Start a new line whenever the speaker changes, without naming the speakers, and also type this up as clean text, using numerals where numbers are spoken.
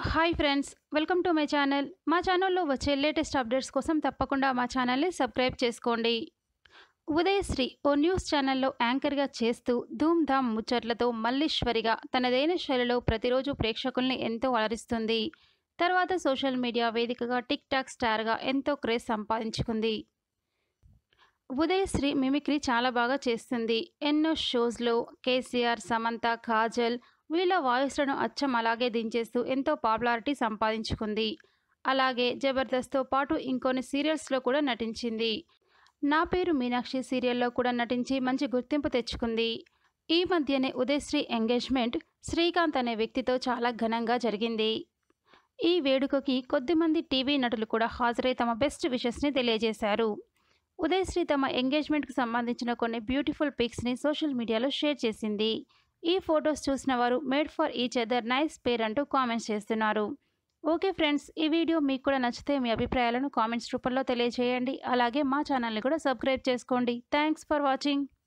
Hi friends, welcome to my channel. మా ఛానల్లో వచ్చే లేటెస్ట్ అప్డేట్స్ కోసం తప్పకుండా మా ఛానల్ని సబ్స్క్రైబ్ చేసుకోండి. ఉదయశ్రీ ఓ న్యూస్ ఛానల్లో యాంకర్గా చేస్తూ ధూమ్ ధామ్ ముచ్చట్లతో మల్లీశ్వరిగా తనదైన శైలిలో ప్రతిరోజు ప్రేక్షకుల్ని ఎంతో అలరిస్తుంది. తర్వాత సోషల్ మీడియా వేదికగా టిక్ టాక్ స్టార్గా ఎంతో క్రేజ్ సంపాదించుకుంది. ఉదయశ్రీ మిమిక్రీ చాలా బాగా చేస్తుంది. ఎన్నో షోస్లో కేసీఆర్, సమంత, కాజల్ వీళ్ళ వాయిస్లను అచ్చం అలాగే దించేస్తూ ఎంతో పాపులారిటీ సంపాదించుకుంది. అలాగే జబర్దస్త్తో పాటు ఇంకొన్ని సీరియల్స్లో కూడా నటించింది. నా పేరు మీనాక్షి సీరియల్లో కూడా నటించి మంచి గుర్తింపు తెచ్చుకుంది. ఈ మధ్యనే ఉదయశ్రీ ఎంగేజ్మెంట్ శ్రీకాంత్ అనే వ్యక్తితో చాలా ఘనంగా జరిగింది. ఈ వేడుకకి కొద్దిమంది టీవీ నటులు కూడా హాజరై తమ బెస్ట్ విషెస్ని తెలియజేశారు. ఉదయశ్రీ తమ ఎంగేజ్మెంట్కి సంబంధించిన కొన్ని బ్యూటిఫుల్ పిక్స్ని సోషల్ మీడియాలో షేర్ చేసింది. ఈ ఫొటోస్ చూసిన వారు made for each other nice pair అంటూ కామెంట్స్ చేస్తున్నారు. ఓకే ఫ్రెండ్స్, ఈ వీడియో మీకు కూడా నచ్చితే మీ అభిప్రాయాలను కామెంట్స్ రూపంలో తెలియజేయండి. అలాగే మా ఛానల్ని కూడా సబ్స్క్రైబ్ చేసుకోండి. Thanks for watching.